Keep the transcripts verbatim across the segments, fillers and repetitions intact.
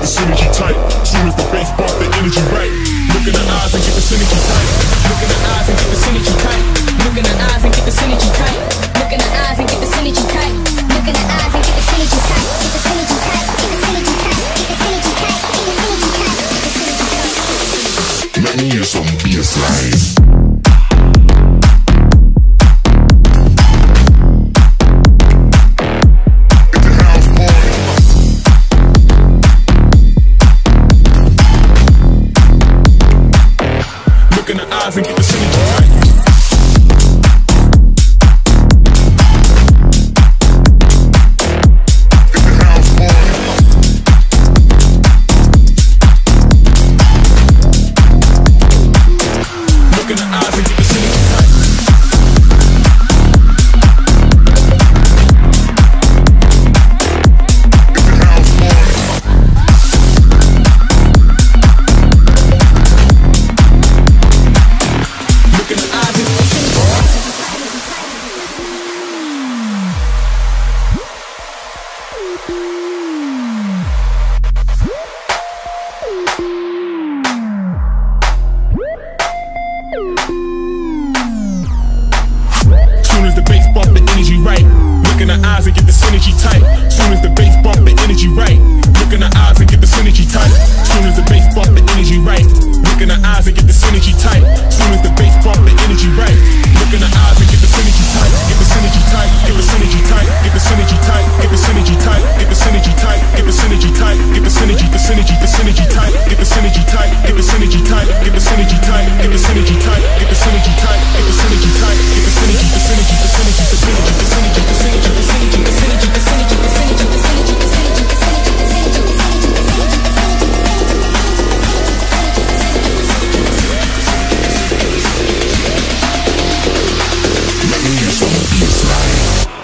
synergy tight. Soon as the bass bump, the energy right. Look in the eyes and get the synergy tight. Look in the eyes and get the synergy tight. Look in the eyes and get the synergy tight. Look in the eyes and get the synergy tight. Look in the eyes and get the synergy tight. Get the synergy tight. Get the synergy tight. Get the synergy tight. Get the synergy tight. Get the synergy tight. Let me hear some bassline. And get the synergy tight. Get the house on. Look in the eyes and get the synergy tight. Get the house on. Soon as the bass bump, the energy right. Look in the eyes and get the synergy tight. Soon as the bass bump, the energy right. Look in the eyes and get the synergy tight. Soon as the bass bump, the energy right. Look in the eyes and get the synergy tight. Soon as the bass bump, the energy right. Look in the eyes and get the synergy tight. Get the synergy tight. Get the synergy tight. Get the synergy tight. Get the synergy tight. Get the synergy tight. Get the synergy tight. Get the synergy. The synergy. The synergy tight. Get the synergy tight. Get the synergy tight. Get the synergy tight. Get the synergy tight. Get the synergy tight. Get the synergy tight. Get the synergy. The synergy. The synergy. The synergy. The synergy. The synergy. The synergy. The synergy. The synergy. The synergy. The synergy. The synergy. The synergy. The synergy. The synergy. The synergy. The synergy. Let me hear some bassline.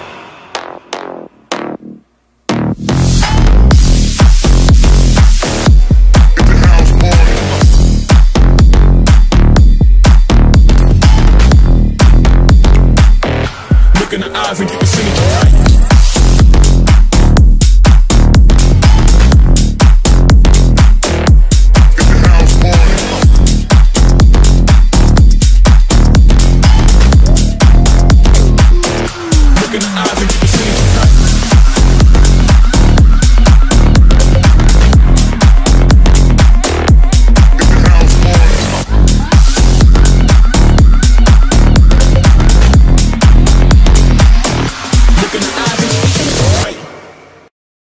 Get the house on. Look in the eyes and get the